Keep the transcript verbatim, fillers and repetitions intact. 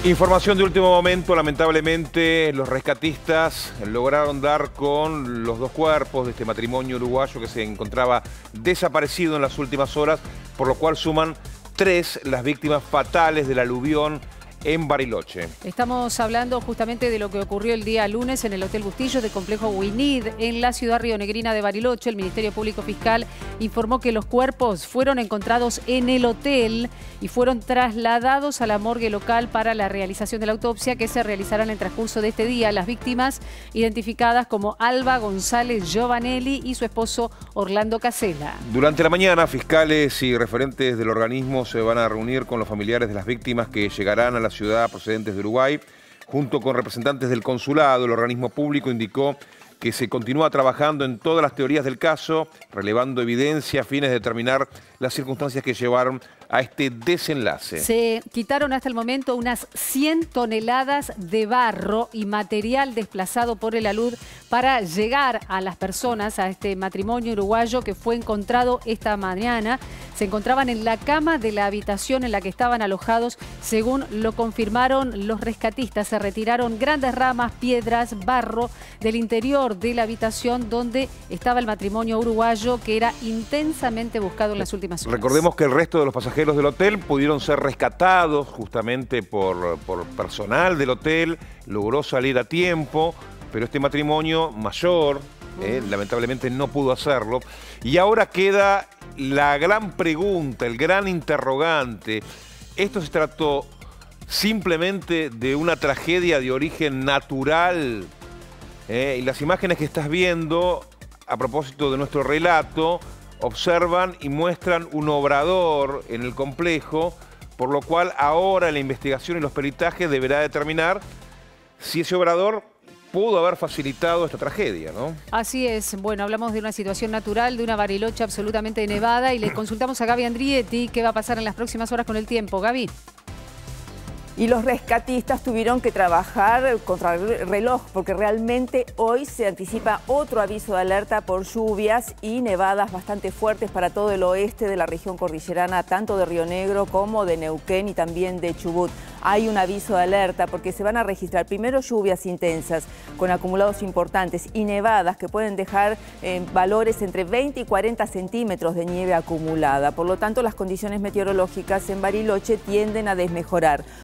Información de último momento, lamentablemente los rescatistas lograron dar con los dos cuerpos de este matrimonio uruguayo que se encontraba desaparecido en las últimas horas, por lo cual suman tres las víctimas fatales del aluvión en Bariloche. Estamos hablando justamente de lo que ocurrió el día lunes en el Hotel Bustillos del complejo Winid en la ciudad rionegrina de Bariloche. El Ministerio Público Fiscal informó que los cuerpos fueron encontrados en el hotel y fueron trasladados a la morgue local para la realización de la autopsia que se realizará en el transcurso de este día. Las víctimas identificadas como Alba González Giovanelli y su esposo Orlando Casella. Durante la mañana, fiscales y referentes del organismo se van a reunir con los familiares de las víctimas que llegarán a la ciudad procedentes de Uruguay. Junto con representantes del consulado, el organismo público indicó que se continúa trabajando en todas las teorías del caso, relevando evidencia a fines de determinar las circunstancias que llevaron a este desenlace. Se quitaron hasta el momento unas cien toneladas de barro y material desplazado por el alud para llegar a las personas, a este matrimonio uruguayo que fue encontrado esta mañana. Se encontraban en la cama de la habitación en la que estaban alojados, según lo confirmaron los rescatistas. Se retiraron grandes ramas, piedras, barro del interior de la habitación donde estaba el matrimonio uruguayo que era intensamente buscado en las últimas horas. Recordemos que el resto de los pasajeros del hotel pudieron ser rescatados justamente por, por personal del hotel, logró salir a tiempo, pero este matrimonio mayor eh, mm. lamentablemente no pudo hacerlo. Y ahora queda la gran pregunta, el gran interrogante. ¿Esto se trató simplemente de una tragedia de origen natural? Eh, y las imágenes que estás viendo, a propósito de nuestro relato, observan y muestran un obrador en el complejo, por lo cual ahora la investigación y los peritajes deberá determinar si ese obrador pudo haber facilitado esta tragedia, ¿no? Así es. Bueno, hablamos de una situación natural, de una Bariloche absolutamente nevada y le consultamos a Gaby Andrietti qué va a pasar en las próximas horas con el tiempo. Gaby. Y los rescatistas tuvieron que trabajar contra el reloj porque realmente hoy se anticipa otro aviso de alerta por lluvias y nevadas bastante fuertes para todo el oeste de la región cordillerana, tanto de Río Negro como de Neuquén y también de Chubut. Hay un aviso de alerta porque se van a registrar primero lluvias intensas con acumulados importantes y nevadas que pueden dejar eh, valores entre veinte y cuarenta centímetros de nieve acumulada. Por lo tanto, las condiciones meteorológicas en Bariloche tienden a desmejorar.